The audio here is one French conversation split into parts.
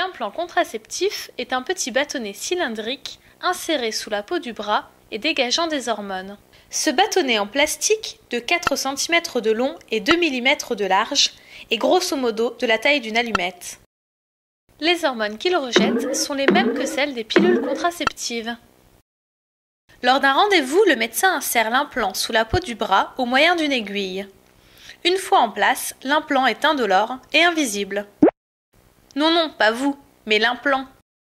L'implant contraceptif est un petit bâtonnet cylindrique inséré sous la peau du bras et dégageant des hormones. Ce bâtonnet en plastique de 4 cm de long et 2 mm de large est grosso modo de la taille d'une allumette. Les hormones qu'il rejette sont les mêmes que celles des pilules contraceptives. Lors d'un rendez-vous, le médecin insère l'implant sous la peau du bras au moyen d'une aiguille. Une fois en place, l'implant est indolore et invisible. Non, pas vous, mais l'implant.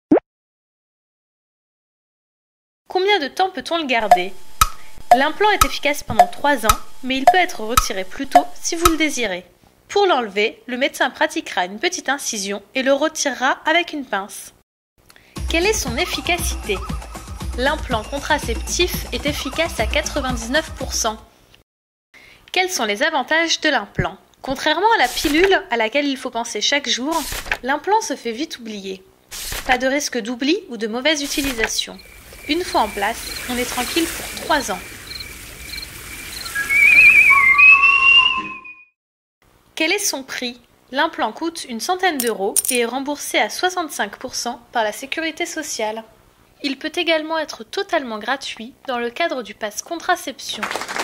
Combien de temps peut-on le garder ? L'implant est efficace pendant 3 ans, mais il peut être retiré plus tôt si vous le désirez. Pour l'enlever, le médecin pratiquera une petite incision et le retirera avec une pince. Quelle est son efficacité ? L'implant contraceptif est efficace à 99%. Quels sont les avantages de l'implant ? Contrairement à la pilule à laquelle il faut penser chaque jour, l'implant se fait vite oublier. Pas de risque d'oubli ou de mauvaise utilisation. Une fois en place, on est tranquille pour 3 ans. Quel est son prix ? L'implant coûte une centaine d'euros et est remboursé à 65% par la sécurité sociale. Il peut également être totalement gratuit dans le cadre du pass contraception.